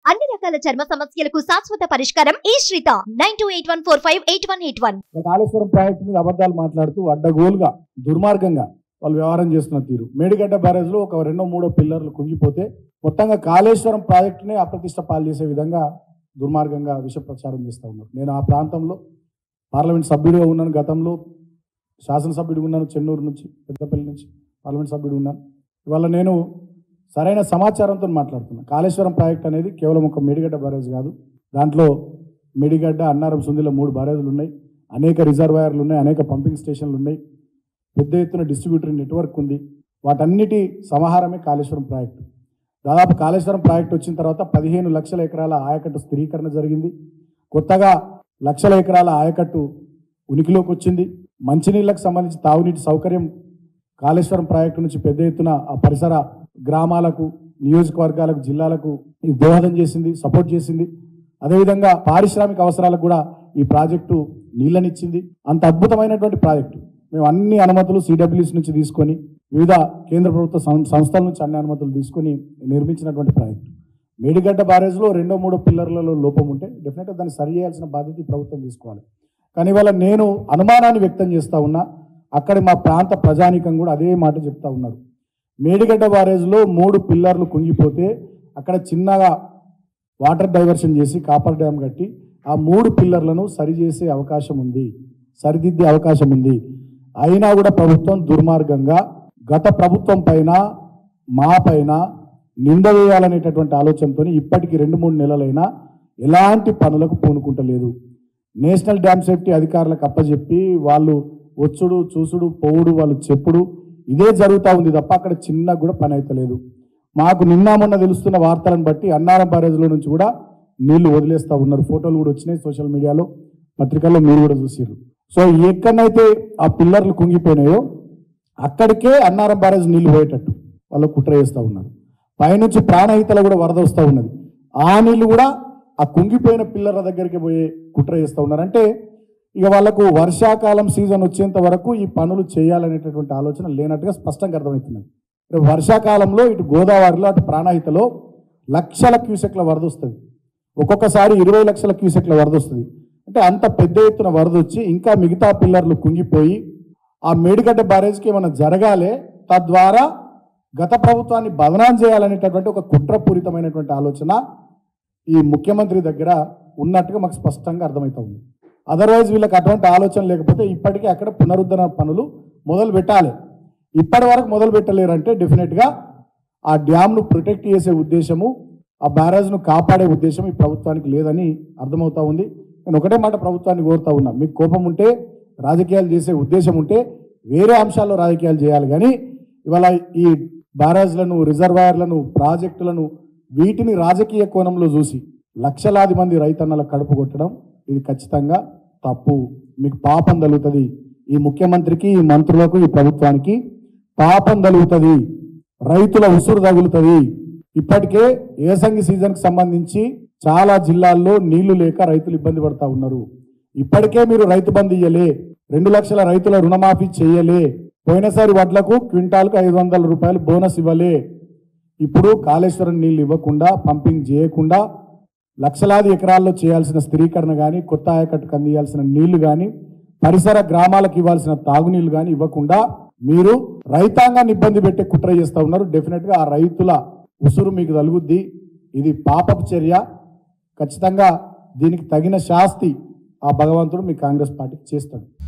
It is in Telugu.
అన్ని రకాల చర్మ సమస్యలకు శాశ్వత పరిష్కారం ఈ శ్రీత 9281458181. కాళేశ్వరం ప్రాజెక్టు మీద అబద్ధాలు మాట్లాడుతూ అడ్డగోలుగా దుర్మార్గంగా వాళ్ళు వ్యవహారం చేస్తున్న తీరు. మేడిగడ్డ బ్యారేజ్ లో ఒక 2-3 పిల్లర్లు కుంగిపోతే మొత్తంగా కాళేశ్వరం ప్రాజెక్టునే అప్రతిష్ట పాలు చేసే విధంగా దుర్మార్గంగా విష ప్రచారం చేస్తూ ఉన్నారు. నేను ఆ ప్రాంతంలో పార్లమెంట్ సభ్యుడిగా ఉన్నాను, గతంలో శాసనసభ్యుడిగా ఉన్నాను, చెన్నూరు నుంచి పెద్దపల్లి నుంచి పార్లమెంట్ సభ్యుడిగా ఉన్నాను. ఇవాళ నేను సరైన సమాచారంతో మాట్లాడుతున్నాను. కాళేశ్వరం ప్రాజెక్ట్ అనేది కేవలం ఒక మేడిగడ్డ బ్యారేజ్ కాదు. దాంట్లో మేడిగడ్డ, అన్నారం, సుందిలో 3 బ్యారేజ్లు ఉన్నాయి, అనేక రిజర్వాయర్లు ఉన్నాయి, అనేక పంపింగ్ స్టేషన్లు ఉన్నాయి, పెద్ద ఎత్తున డిస్ట్రిబ్యూటరీ నెట్వర్క్ ఉంది. వాటన్నిటి సమాహారమే కాళేశ్వరం ప్రాజెక్టు. దాదాపు కాళేశ్వరం ప్రాజెక్టు వచ్చిన తర్వాత 15 లక్షల ఎకరాల ఆయకట్టు స్థిరీకరణ జరిగింది. కొత్తగా లక్షల ఎకరాల ఆయకట్టు ఉనికిలోకి వచ్చింది. మంచినీళ్ళకు సంబంధించి తాగునీటి సౌకర్యం కాళేశ్వరం ప్రాజెక్టు నుంచి పెద్ద ఎత్తున ఆ పరిసర గ్రామాలకు, నియోజకవర్గాలకు, జిల్లాలకు ఇది దోహదం చేసింది, సపోర్ట్ చేసింది. అదేవిధంగా పారిశ్రామిక అవసరాలకు కూడా ఈ ప్రాజెక్టు నీళ్ళనిచ్చింది. అంత అద్భుతమైనటువంటి ప్రాజెక్టు. మేము అన్ని అనుమతులు సిడబ్ల్యూసి నుంచి తీసుకొని, వివిధ కేంద్ర ప్రభుత్వ సంస్థల నుంచి అన్ని అనుమతులు తీసుకొని నిర్మించినటువంటి ప్రాజెక్టు. మేడిగడ్డ బ్యారేజ్లో 2-3 పిల్లర్లలో లోపం ఉంటే డెఫినెట్గా దాన్ని సరి చేయాల్సిన బాధ్యత ప్రభుత్వం తీసుకోవాలి. కానీ ఇవాళ నేను అనుమానాన్ని వ్యక్తం చేస్తూ ఉన్నా, అక్కడ మా ప్రాంత ప్రజానీకం కూడా అదే మాట చెప్తా ఉన్నారు. మేడిగడ్డ బ్యారేజ్లో 3 పిల్లర్లు కుంగిపోతే అక్కడ చిన్నగా వాటర్ డైవర్షన్ చేసి కాపర్ డ్యామ్ కట్టి ఆ 3 పిల్లర్లను సరిచేసే అవకాశం ఉంది, సరిదిద్దే అవకాశం ఉంది. అయినా కూడా ప్రభుత్వం దుర్మార్గంగా గత ప్రభుత్వం పైన, మా పైన నింద వేయాలనేటటువంటి ఆలోచనతో ఇప్పటికీ 2-3 నెలలైనా ఎలాంటి పనులకు పూనుకుంటలేదు. నేషనల్ డ్యామ్ సేఫ్టీ అధికారులకు అప్పచెప్పి వాళ్ళు వచ్చుడు, చూసుడు, పోవుడు, వాళ్ళు చెప్పుడు ఇదే జరుగుతూ ఉంది తప్ప అక్కడ చిన్న కూడా పని అవుతలేదు. మాకు నిన్న మొన్న తెలుస్తున్న వార్తలను బట్టి అన్నారం బ్యారేజ్లో నుంచి కూడా నీళ్లు వదిలేస్తూ ఉన్నారు. ఫోటోలు కూడా వచ్చినాయి సోషల్ మీడియాలో, పత్రికల్లో మీరు కూడా చూసారు. సో ఎక్కడైతే ఆ పిల్లర్లు కుంగిపోయినాయో అక్కడికే అన్నారం బ్యారేజ్ నీళ్లు పోయేటట్టు వాళ్ళు కుట్ర చేస్తూ ఉన్నారు. పైనుంచి ప్రాణహితలో కూడా వరద వస్తూ ఉన్నది. ఆ నీళ్లు కూడా ఆ కుంగిపోయిన పిల్లర్ల దగ్గరికి పోయే కుట్ర చేస్తూ ఉన్నారు. అంటే ఇక వాళ్ళకు వర్షాకాలం సీజన్ వచ్చేంత వరకు ఈ పనులు చేయాలనేటటువంటి ఆలోచన లేనట్టుగా స్పష్టంగా అర్థమవుతున్నది. వర్షాకాలంలో ఇటు గోదావరిలో, అటు ప్రాణహితలో లక్షల క్యూసెక్ల వరద వస్తుంది. ఒక్కొక్కసారి 20 లక్షల క్యూసెక్ల వరద వస్తుంది. అంటే అంత పెద్ద ఎత్తున వరద వచ్చి ఇంకా మిగతా పిల్లర్లు కుంగిపోయి ఆ మేడిగడ్డ బ్యారేజ్కి ఏమైనా జరగాలి, తద్వారా గత ప్రభుత్వాన్ని బదనాం చేయాలనేటటువంటి ఒక కుట్రపూరితమైనటువంటి ఆలోచన ఈ ముఖ్యమంత్రి దగ్గర ఉన్నట్టుగా మాకు స్పష్టంగా అర్థమవుతా ఉంది. అదర్వైజ్ వీళ్ళకి అటువంటి ఆలోచన లేకపోతే ఇప్పటికీ అక్కడ పునరుద్ధరణ పనులు మొదలు పెట్టాలి. ఇప్పటి వరకు మొదలు పెట్టలేరంటే డెఫినెట్గా ఆ డ్యామ్ను ప్రొటెక్ట్ చేసే ఉద్దేశము, ఆ బ్యారేజ్ను కాపాడే ఉద్దేశం ఈ ప్రభుత్వానికి లేదని అర్థమవుతా ఉంది. నేను ఒకటే మాట ప్రభుత్వాన్ని కోరుతా ఉన్నా, మీకు కోపం ఉంటే, రాజకీయాలు చేసే ఉద్దేశం ఉంటే వేరే అంశాల్లో రాజకీయాలు చేయాలి. కానీ ఇవాళ ఈ బ్యారేజ్లను, రిజర్వాయర్లను, ప్రాజెక్టులను వీటిని రాజకీయ కోణంలో చూసి లక్షలాది మంది రైతన్నల కడుపు కొట్టడం ఇది ఖచ్చితంగా తప్పు. మీకు పాపం తగులుతుంది. ఈ ముఖ్యమంత్రికి, ఈ మంత్రులకు, ఈ ప్రభుత్వానికి పాపం తగులుతుంది, రైతుల ఉసురు తగులుతుంది. ఇప్పటికే ఏసంగి సీజన్కి సంబంధించి చాలా జిల్లాల్లో నీళ్లు లేక రైతులు ఇబ్బంది పడతా ఉన్నారు. ఇప్పటికే మీరు రైతు బంధు ఇయ్యలే, 2 లక్షల రైతుల రుణమాఫీ చేయలే, పోయినసారి వడ్లకు క్వింటాల్కు 500 రూపాయలు బోనస్ ఇవ్వలే. ఇప్పుడు కాళేశ్వరం నీళ్లు ఇవ్వకుండా, పంపింగ్ చేయకుండా లక్షలాది ఎకరాల్లో చేయాల్సిన స్థిరీకరణ కానీ, కొత్త ఆయకట్టుకు అందియాల్సిన నీళ్లు కానీ, పరిసర గ్రామాలకు ఇవ్వాల్సిన తాగునీళ్లు కానీ ఇవ్వకుండా మీరు రైతాంగాన్ని ఇబ్బంది పెట్టే కుట్ర చేస్తూ ఉన్నారు. డెఫినెట్గా ఆ రైతుల ఉసురు మీకు తగులుద్ది. ఇది పాపపు చర్య. ఖచ్చితంగా దీనికి తగిన శాస్తి ఆ భగవంతుడు మీ కాంగ్రెస్ పార్టీకి చేస్తాడు.